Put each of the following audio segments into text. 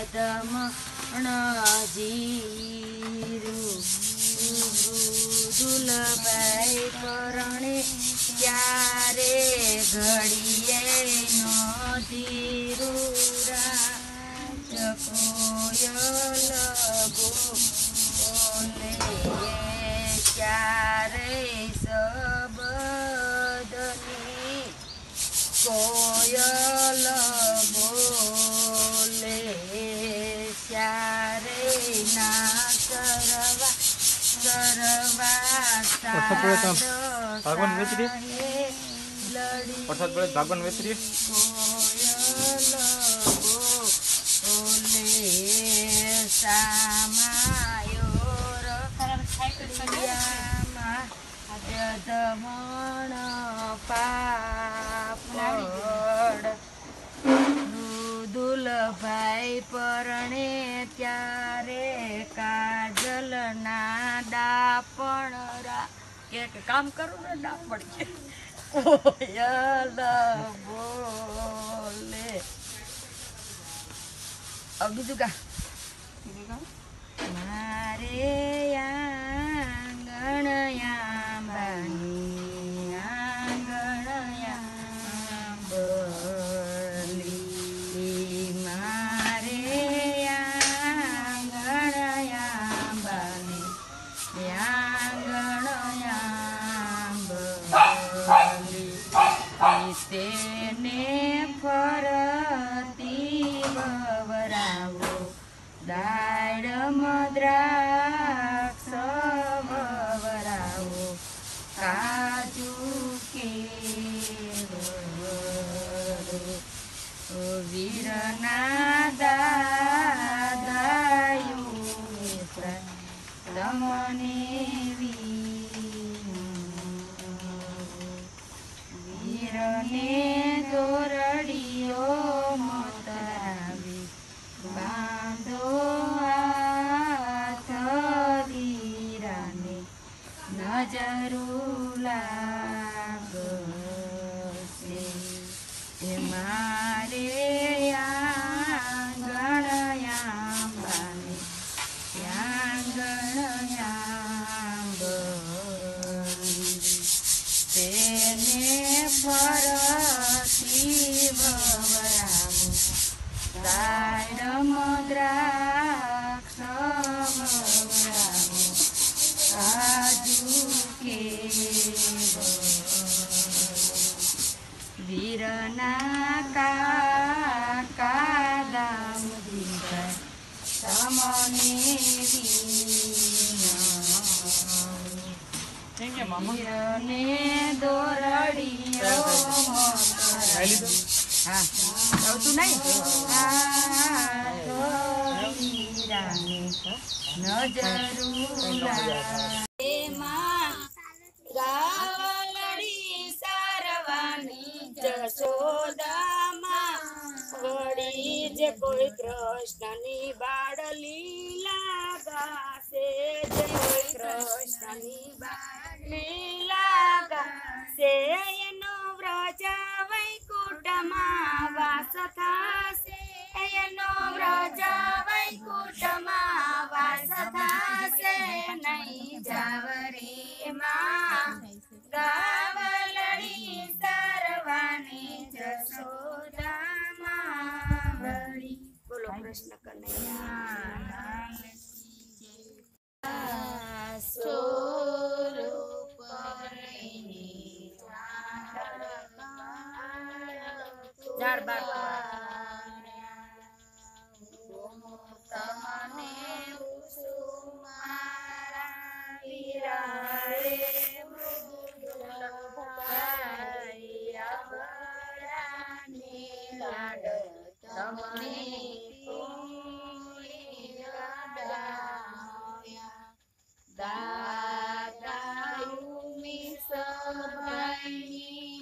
દમણ જીરું દુલભાઈ પરણે ક્યારે ઘડીએ નધીરું કોયલ બોલે ક્યારે સબદની કોયલ બોલે ક્યારે ના કરવા भगवान वेतरी अर्थात बड़े भगवान वेतरी દમણ પાપડ મૃદુલભાઈ પરણે ત્યારે કાજલના ડાપણ એક કામ કરું ને ડાપણ છે કોયલ બોલે બીજું કા મારે આંગણ આંબાની આંગણ આંબલી મારે આંગણ આંબાની આંગણ આંબલી તેને ફરતી વવરાવો દાડ દ્રાક્ષ વવરાવો કાજુ કેળો વીરના દાદાયું તમને વીરને દોરડીયો મતરાવી બાંધો હાથ વીરાને નજરું લાગશે મારે આંગણ આંબાને આંગણ આંબલી તેને ફરતી વવરાવો દાડમ દ્રાક્ષ વવરાવો કાજુ કેળો વીરના કાકા દામ દીધા તમને વીરને દોરડીયો હા આવતું નહીં નજરું ગાવલડી સારવાની જશોદામાં વળી જે કોઈ કૃષ્ણની બાળ લીલા ગાશે જે કોઈ કૃષ્ણની બાળ લીલા ગાશે એનો વ્રજ વૈકુંઠમાં વાસ થશે એનો વ્રજ વૈકુંઠમાં વાસ થશે નહીં જાવરે માં ગાવલડી સરવાની જશોદામાં વળી બોલો કૃષ્ણ કનૈયા સ્વરૂપ ઝાડ બાર તમને ઉસુમારા વિરાળે મૃદુલભાઈ આવડાને લાડ તમને દાદા ઉમી સભાઈની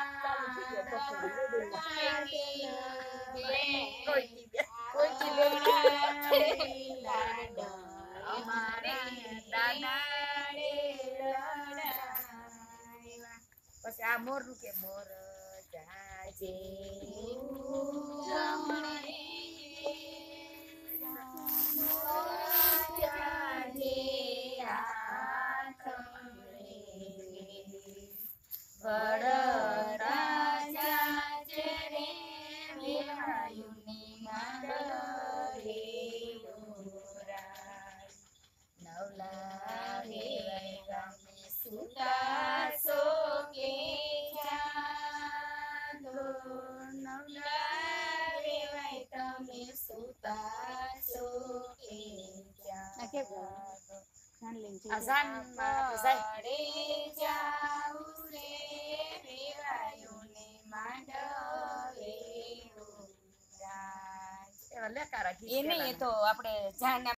પછી આ મોર નું કે મોર જાજે ઉતાસો એ આ કે જાન લઈને જઈ આ જાન જાય પડે જાઉં રે વેવાયોને માંડવે એવા લેકારા ગીત એ નહીં, એ પેલાના. તો આપણે જાન